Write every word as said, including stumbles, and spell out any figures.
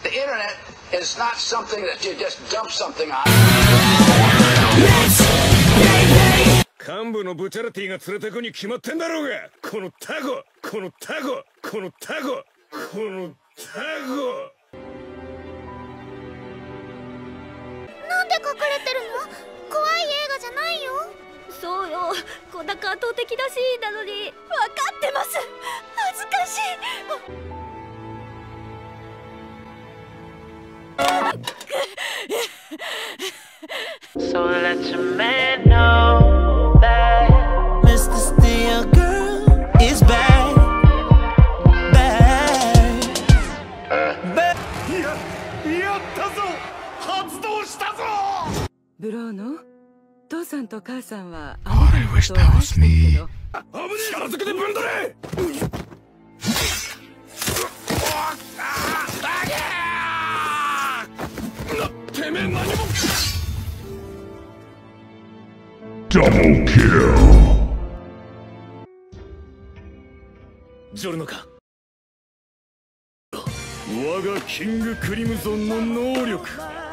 The internet is not something that you just dump something on. 幹部のブチャラティが連れてくに決まってんだろうが、このタコ、このタコ、このタコ、このタコ。 なんで隠れてるの？怖い映画じゃないよ。そうよ、こんな感動的なシーンなのに。分かってます。恥ずかしい。 So let your man know that Mister Steel Girl is back, back, back. や、やったぞ！発動したぞ！ ブローの父さんと母さんはあなたのことを愛してるけど。 力ずくでぶんどれ！てめえ何も。 Double kill. ジョルノか。我がキングクリムゾンの能力。